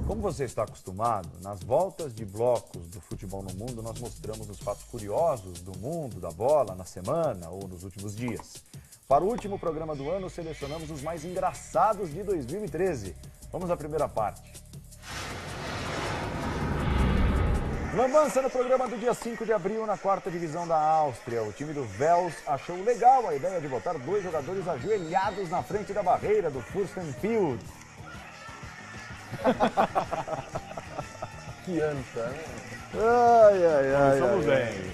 Como você está acostumado, nas voltas de blocos do futebol no mundo, nós mostramos os fatos curiosos do mundo da bola na semana ou nos últimos dias. Para o último programa do ano, selecionamos os mais engraçados de 2013. Vamos à primeira parte. Lambança no programa do dia 5 de abril, na 4ª divisão da Áustria. O time do Wels achou legal a ideia de botar 2 jogadores ajoelhados na frente da barreira do Fürstenfeld. Que anta, né? Ai, ai, ai. Começamos ai, bem.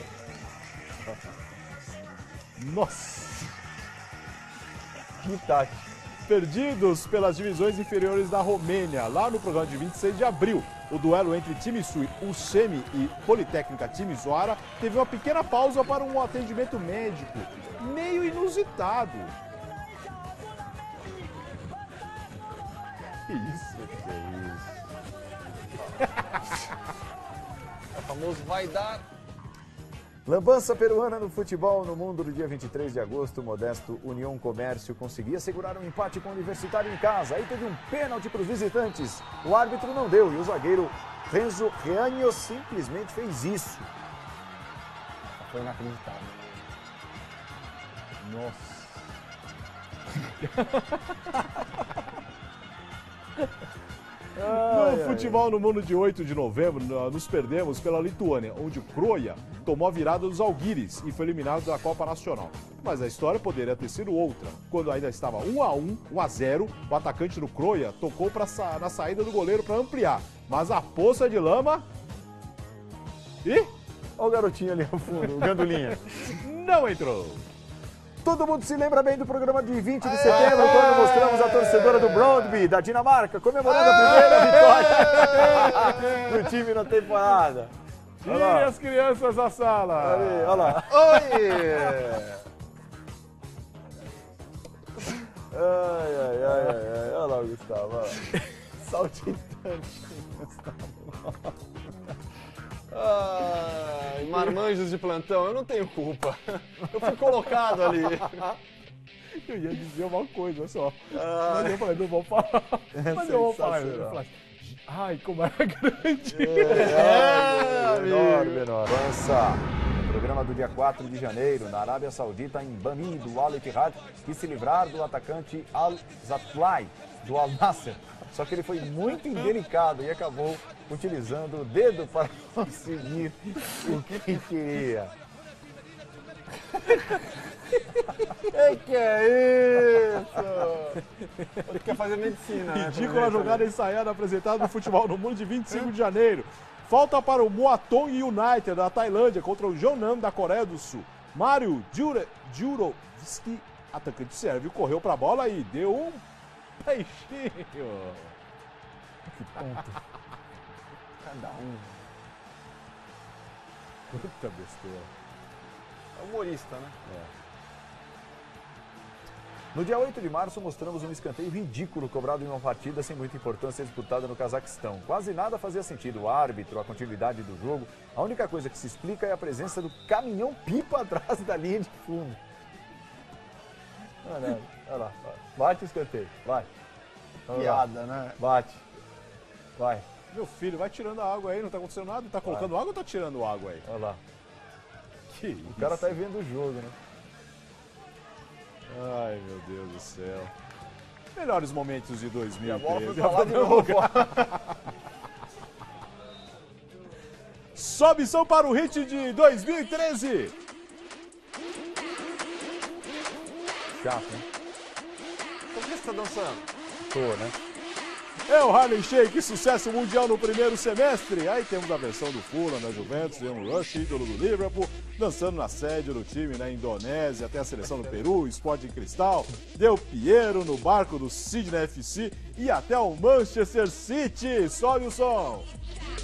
Nossa! Que tática. Perdidos pelas divisões inferiores da Romênia, lá no programa de 26 de abril. O duelo entre Timișoara, Ușeni e Politécnica Timișoara teve uma pequena pausa para um atendimento médico, meio inusitado. Que isso? O famoso vai dar. Lambança peruana no futebol no mundo do dia 23 de agosto. O modesto União Comércio conseguia segurar um empate com o Universitário em casa. Aí teve um pênalti para os visitantes. O árbitro não deu e o zagueiro Renzo Reanho simplesmente fez isso. Foi inacreditável. Nossa! No futebol no mundo de 8 de novembro, nos perdemos pela Lituânia, onde o Kroia tomou a virada dos Algiris e foi eliminado da Copa Nacional. Mas a história poderia ter sido outra. Quando ainda estava 1-1, 1-0, o atacante do Kroia tocou na saída do goleiro para ampliar. Mas a poça de lama... Olha o garotinho ali no fundo, o Gandulinha. Não entrou. Todo mundo se lembra bem do programa de 20 de setembro, quando mostramos a torcedora do Brøndby, da Dinamarca, comemorando a primeira vitória do time na temporada. Tire as crianças da sala. Ali, olha lá. Oi! Ai, ai, ai, ai, ai. Olha lá o Gustavo. Olha lá. Saltitante. Ai, marmanjos de plantão, eu não tenho culpa. Eu fui colocado ali. Eu ia dizer uma coisa só. Mas eu falei, não vou falar. Mas eu vou falar. Ai, como era grande. Menor. Avança. No programa do dia 4 de janeiro, na Arábia Saudita, em Bani, do Al Ittihad, quis se livrar do atacante Al-Zatlai, do Al-Nassr. Só que ele foi muito indelicado e acabou utilizando o dedo para conseguir o que queria. Que é isso? Ele quer fazer medicina, né? Ridícula jogada ensaiada apresentada no futebol no mundo de 25 de janeiro. Falta para o Muangthong United da Tailândia contra o Jeonnam da Coreia do Sul. Mário Jurovski, atacante sérvio, correu para a bola e deu um peixinho. Que ponto. Cada um. Puta besteira. É humorista, né? No dia 8 de março, mostramos um escanteio ridículo cobrado em uma partida sem muita importância disputada no Cazaquistão. Quase nada fazia sentido. O árbitro, a continuidade do jogo. A única coisa que se explica é a presença do caminhão-pipa atrás da linha de fundo. Olha lá. Bate o escanteio. Vai. Piada, né? Bate. Vai. Meu filho, vai tirando a água aí, não tá acontecendo nada? Tá colocando água ou tá tirando água aí? Olha lá. Que isso? O cara tá aí vendo o jogo, né? Ai, meu Deus do céu. Melhores momentos de 2013. E a bola foi pra lá de novo. Sobe som para o hit de 2013. Chato, hein? Por que você tá dançando? Tô, né? É o Harlem Shake, sucesso mundial no primeiro semestre. Aí temos a versão do Fulham, da Juventus, e um Rush, ídolo do Liverpool, dançando na sede do time na Indonésia, até a seleção do Peru, Sporting Cristal, Del Piero no barco do Sydney FC e até o Manchester City. Sobe o som.